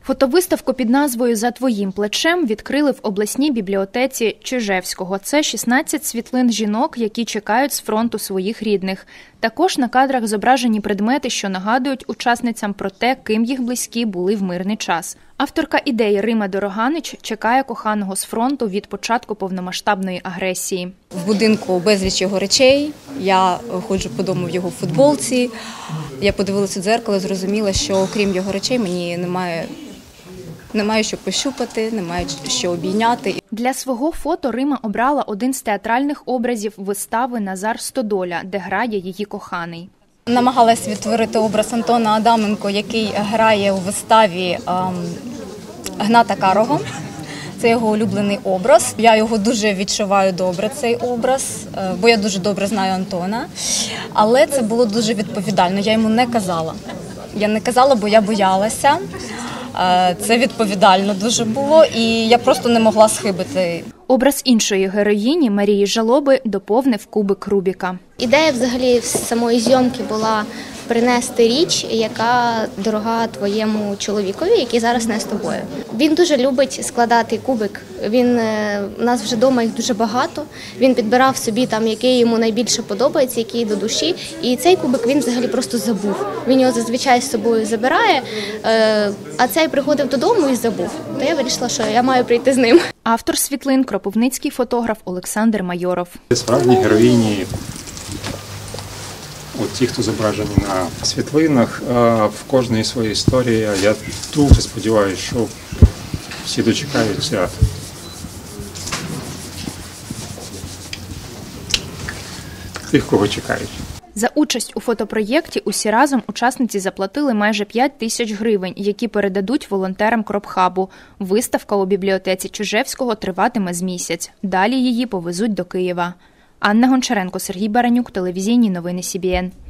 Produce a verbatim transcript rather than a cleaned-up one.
Фотовиставку під назвою «За твоїм плечем» відкрили в обласній бібліотеці Чижевського. Це шістнадцять світлин жінок, які чекають з фронту своїх рідних. Також на кадрах зображені предмети, що нагадують учасницям про те, ким їх близькі були в мирний час. Авторка ідеї Рима Дороганич чекає коханого з фронту від початку повномасштабної агресії. В будинку безліч його речей, я ходжу по дому в його футболці. Я подивилася в дзеркало, зрозуміла, що окрім його речей мені немає Немає що пощупати, немає що обійняти. Для свого фото Рима обрала один з театральних образів вистави «Назар Стодоля», де грає її коханий. Намагалась відтворити образ Антона Адаменко, який грає у виставі ем, Гната Карого. Це його улюблений образ. Я його дуже відчуваю добре, цей образ, бо я дуже добре знаю Антона. Але це було дуже відповідально, я йому не казала. Я не казала, бо я боялася. Це відповідально дуже було, і я просто не могла схибити. Образ іншої героїні, Марії Жалоби, доповнив кубик Рубіка. Ідея взагалі самої зйомки була принести річ, яка дорога твоєму чоловікові, який зараз не з тобою. Він дуже любить складати кубик. Він, у нас вже вдома їх дуже багато. Він підбирав собі, там, який йому найбільше подобається, який до душі. І цей кубик він взагалі просто забув. Він його зазвичай з собою забирає, а цей приходив додому і забув. То я вирішила, що я маю прийти з ним. Автор світлин – кропивницький фотограф Олександр Майоров. Справжні героїні, от ті, хто зображені на світлинах, в кожній своїй історії. Я дуже сподіваюся, що всі дочекаються тих, кого чекають. За участь у фотопроєкті усі разом учасниці заплатили майже п'ять тисяч гривень, які передадуть волонтерам Кропхабу. Виставка у бібліотеці Чижевського триватиме з місяць. Далі її повезуть до Києва. Анна Гончаренко, Сергій Баранюк, телевізійні новини Сі Бі Ен.